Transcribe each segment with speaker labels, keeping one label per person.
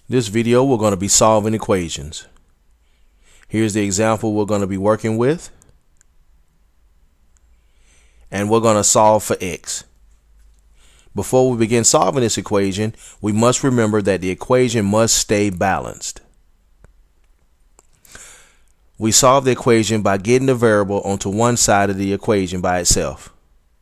Speaker 1: This video we're going to be solving equations. Here's the example we're going to be working with. And we're going to solve for x. Before we begin solving this equation, we must remember that the equation must stay balanced. We solve the equation by getting the variable onto one side of the equation by itself.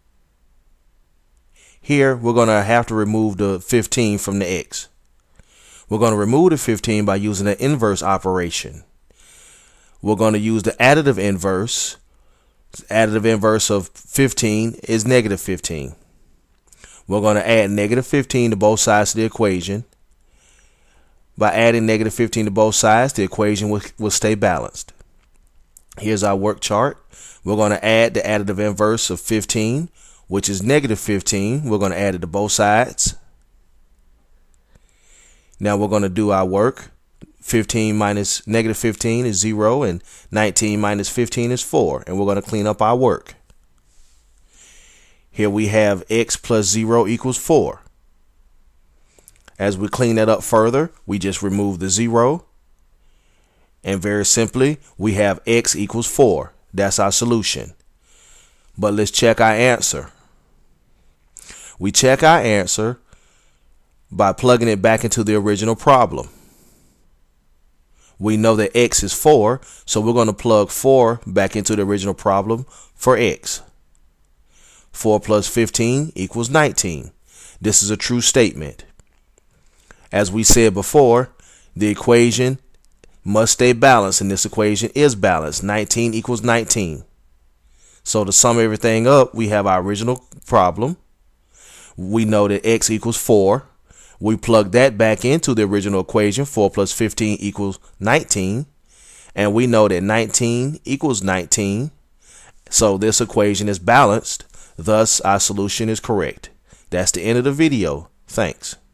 Speaker 1: Here we're going to have to remove the 15 from the x. We're going to remove the 15 by using the inverse operation. We're going to use the additive inverse. Additive inverse of 15 is negative 15. We're going to add negative 15 to both sides of the equation. By adding negative 15 to both sides, the equation will stay balanced. Here's our work chart. We're going to add the additive inverse of 15, which is negative 15. We're going to add it to both sides. Now we're going to do our work. 15 minus negative 15 is 0, and 19 minus 15 is 4. And we're going to clean up our work. Here we have x plus 0 equals 4. As we clean that up further, we just remove the 0. And very simply, we have x equals 4. That's our solution. But let's check our answer. We check our answer by plugging it back into the original problem. We know that x is 4, so we're going to plug 4 back into the original problem for x. 4 plus 15 equals 19. This is a true statement. As we said before, the equation must stay balanced, and this equation is balanced. 19 equals 19. So to sum everything up, we have our original problem. We know that x equals 4. We plug that back into the original equation. 4 plus 15 equals 19. And we know that 19 equals 19. So this equation is balanced. Thus, our solution is correct. That's the end of the video. Thanks.